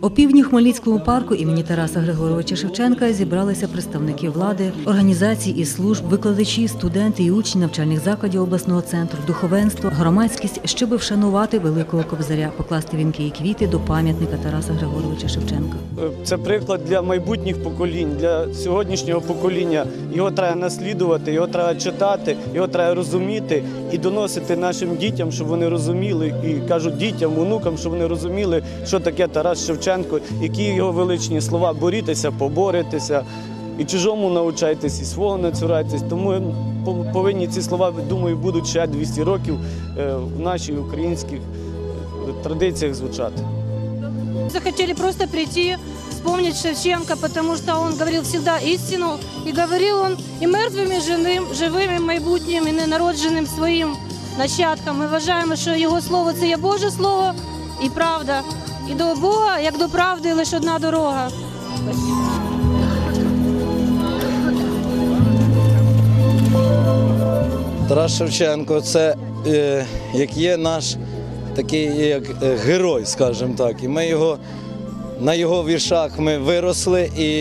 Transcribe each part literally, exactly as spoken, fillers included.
Опівдні в Хмельницькому парку імені Тараса Григоровича Шевченка зібралися представники влади, організацій і служб, викладачі, студенти і учні навчальних закладів обласного центру, духовенство, громадськість, щоби вшанувати великого Кобзаря, покласти вінки і квіти до пам'ятника Тараса Григоровича Шевченка. Це приклад для майбутніх поколінь, для сьогоднішнього покоління. Його треба наслідувати, його треба читати, його треба розуміти і доносити нашим дітям, щоб вони розуміли, і кажуть дітям, онукам, щоб вони розуміли, що таке Тарас Шевченко, які його величні слова: борітеся, поборитеся, і чужому навчайтесь, і свого не цурайтесь. Тому повинні ці слова, думаю, будуть ще двісті років в наших українських традициях звучати. Захотели просто прийти, вспомнить Шевченко, потому что он говорил всегда истину, и говорил он и мертвым, и живым, живим, і майбутнім, і ненародженим своїм нащадкам. Ми вважаємо, що його слово – це є Боже слово і правда. І до Бога, як до правди, лише одна дорога. Тарас Шевченко – це е, як є наш такий як герой, скажімо так. І ми його, на його віршах ми виросли, і,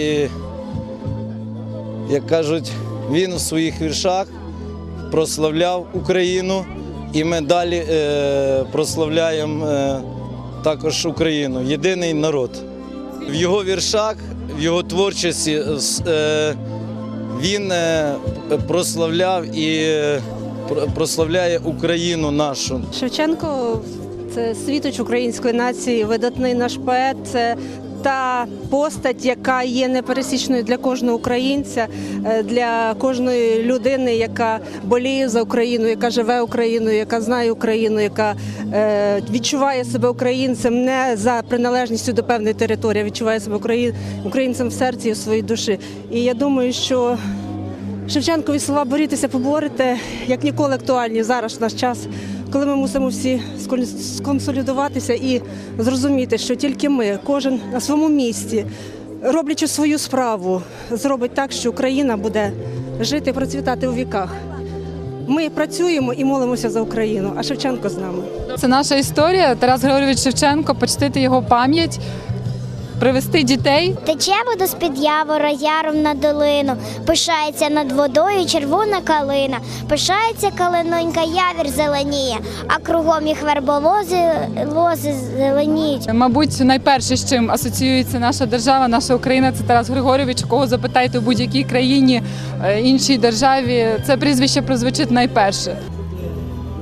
як кажуть, він у своїх віршах прославляв Україну, і ми далі е, прославляємо е, також Україну, єдиний народ. В його віршах, в його творчості е, він е, прославляв і е, прославляє Україну нашу. Шевченко – це світоч української нації, видатний наш поет, це та постать, яка є непересічною для кожного українця, для кожної людини, яка боліє за Україну, яка живе Україною, яка знає Україну, яка відчуває себе українцем не за приналежністю до певної території, а відчуває себе українцем в серці і в своїй душі. І я думаю, що Шевченкові слова «борітеся, поборете» як ніколи актуальні зараз в наш час, коли ми мусимо всі сконсолідуватися і зрозуміти, що тільки ми, кожен на своєму місці, роблячи свою справу, зробить так, що Україна буде жити і процвітати у віках. Ми працюємо і молимося за Україну, а Шевченко з нами. Це наша історія. Тарас Григорович Шевченко, почтити його пам'ять, привести дітей. Тече вода з-під явора яром на долину, пишається над водою червона калина, пишається калинонька, явір зеленіє, а кругом їх верболози лози зеленіють. Мабуть, найперше, з чим асоціюється наша держава, наша Україна, це Тарас Григорович. Кого запитайте у будь-якій країні, іншій державі, це прізвище прозвучить найперше.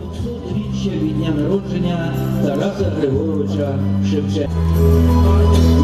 Від дня народження Тараса Григоровича Шевченка.